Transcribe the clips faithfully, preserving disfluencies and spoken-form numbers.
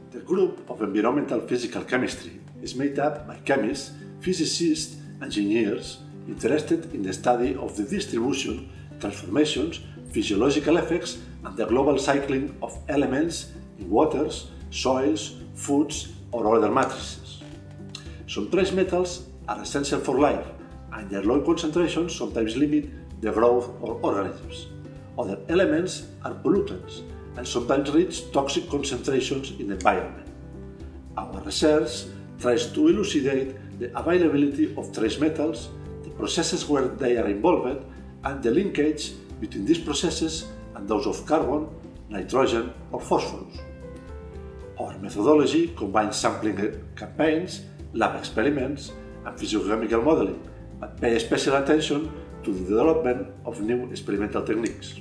The group of environmental physical chemistry is made up by chemists, physicists, engineers interested in the study of the distribution, transformations, physiological effects, and the global cycling of elements in waters, soils, foods, or other matrices. Some trace metals are essential for life, and their low concentrations sometimes limit the growth of organisms. Other elements are pollutants and sometimes reach toxic concentrations in the environment. Our research tries to elucidate the availability of trace metals, the processes where they are involved, and the linkage between these processes and those of carbon, nitrogen, or phosphorus. Our methodology combines sampling campaigns, lab experiments, and physicochemical modeling, but pay special attention to the development of new experimental techniques.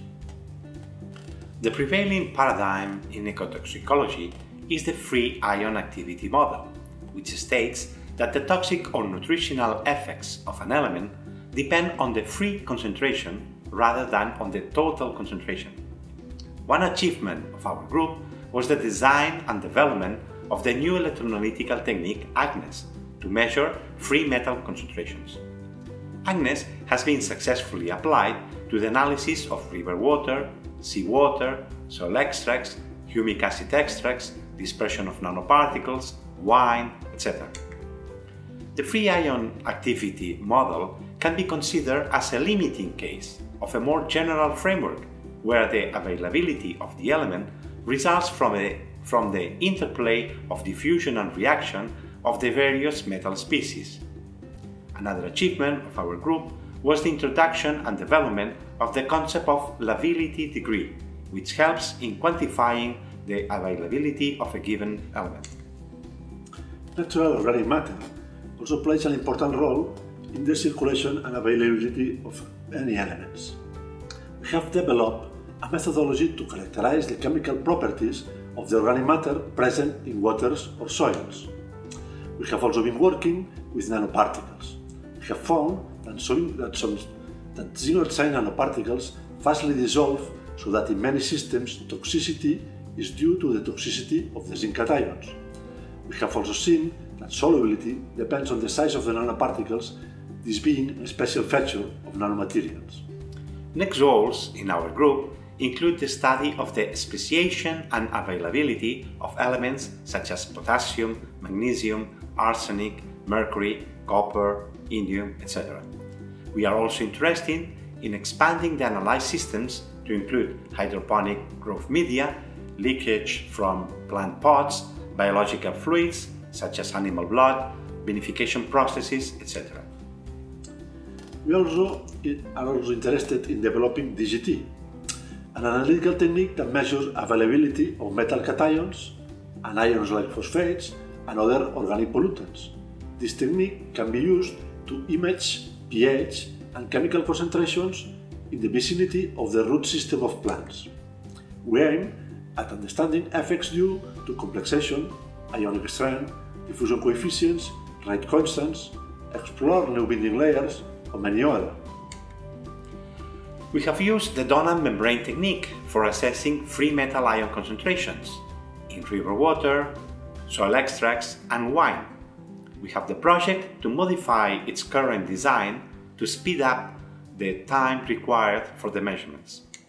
The prevailing paradigm in ecotoxicology is the free ion activity model, which states that the toxic or nutritional effects of an element depend on the free concentration rather than on the total concentration. One achievement of our group was the design and development of the new electroanalytical technique Agnes to measure free metal concentrations. Agnes has been successfully applied to the analysis of river water, seawater, soil extracts, humic acid extracts, dispersion of nanoparticles, wine, et cetera. The free ion activity model can be considered as a limiting case of a more general framework where the availability of the element results from, a, from the interplay of diffusion and reaction of the various metal species. Another achievement of our group was the introduction and development of the concept of lability degree, which helps in quantifying the availability of a given element. Natural organic matter also plays an important role in the circulation and availability of any elements. We have developed a methodology to characterize the chemical properties of the organic matter present in waters or soils. We have also been working with nanoparticles. We have found that some, that some that zero-sign nanoparticles fastly dissolve, so that in many systems toxicity is due to the toxicity of the zinc cations. We have also seen that solubility depends on the size of the nanoparticles, this being a special feature of nanomaterials. Next goals in our group include the study of the speciation and availability of elements such as potassium, magnesium, arsenic, mercury, copper, indium, et cetera. We are also interested in expanding the analyzed systems to include hydroponic growth media, leakage from plant pots, biological fluids such as animal blood, vinification processes, et cetera. We also are also interested in developing D G T, an analytical technique that measures availability of metal cations and ions like phosphates and other organic pollutants. This technique can be used to image pH and chemical concentrations in the vicinity of the root system of plants. We aim at understanding effects due to complexation, ionic strength, diffusion coefficients, rate constants, explore new binding layers, or many others. We have used the Donham membrane technique for assessing free metal ion concentrations in river water, soil extracts, and wine. We have the project to modify its current design to speed up the time required for the measurements.